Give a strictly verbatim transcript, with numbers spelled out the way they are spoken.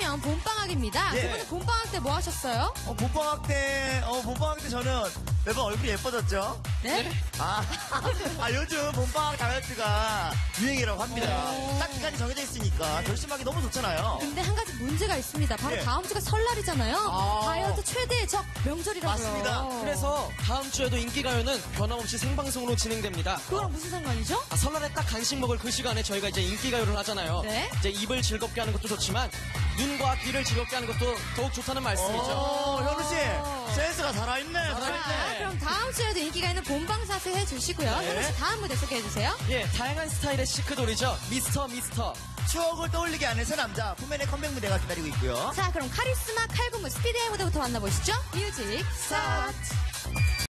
내년 봄방학입니다. 예. 두 분은 봄방학 때 뭐 하셨어요? 어, 봄방학 때, 어, 봄방학 때 저는 매번 얼굴이 예뻐졌죠? 네? 아, 아, 요즘 봄방학 다이어트가 유행이라고 합니다. 딱 기간이 정해져 있으니까 결심하기 너무 좋잖아요. 근데 한 가지 문제가 있습니다. 바로 예. 다음 주가 설날이잖아요. 아. 다이어트 최대의 적 명절이라고요. 맞습니다. 그래서 다음 주에도 인기가요는 변함없이 생방송으로 진행됩니다. 그거랑 무슨 상관이죠? 아, 설날에 딱 간식 먹을 그 시간에 저희가 이제 인기가요를 하잖아요. 네. 이제 입을 즐겁게 하는 것도 좋지만 눈과 귀를 즐겁게 하는 것도 더욱 좋다는 말씀이죠. 오, 현우씨, 센스가 살아있네, 자, 살아있네. 그럼 다음 주에도 인기가 있는 봄방사수 해주시고요. 네. 현우 씨 다음 무대 소개해주세요. 예, 다양한 스타일의 시크돌이죠. 미스터 미스터. 추억을 떠올리게 하는 새 남자, 포맨의 컴백 무대가 기다리고 있고요. 자, 그럼 카리스마 칼군무 스피드의 무대부터 만나보시죠. 뮤직 스타트.